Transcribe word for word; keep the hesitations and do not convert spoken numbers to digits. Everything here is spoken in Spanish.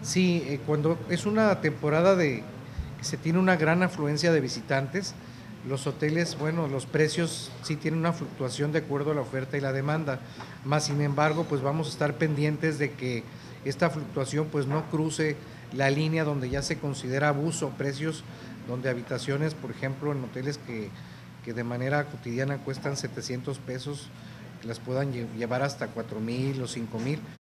Sí, eh, cuando es una temporada de que se tiene una gran afluencia de visitantes, los hoteles, bueno, los precios sí tienen una fluctuación de acuerdo a la oferta y la demanda. Más sin embargo, pues vamos a estar pendientes de que esta fluctuación pues no cruce la línea donde ya se considera abuso, precios donde habitaciones, por ejemplo, en hoteles que, que de manera cotidiana cuestan setecientos pesos, que las puedan lle- llevar hasta cuatro mil o cinco mil.